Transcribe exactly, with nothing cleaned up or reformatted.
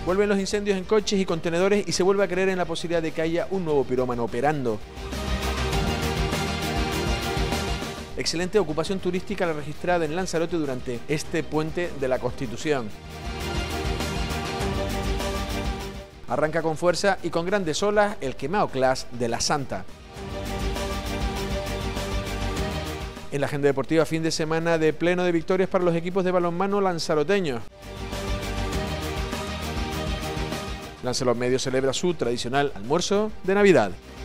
Vuelven los incendios en coches y contenedores y se vuelve a creer en la posibilidad de que haya un nuevo pirómano operando. Excelente ocupación turística la registrada en Lanzarote durante este puente de la Constitución. Arranca con fuerza y con grandes olas el Quemao Clash de la Santa. En la agenda deportiva, fin de semana de pleno de victorias para los equipos de balonmano lanzaroteños. Lancelot Medio celebra su tradicional almuerzo de Navidad.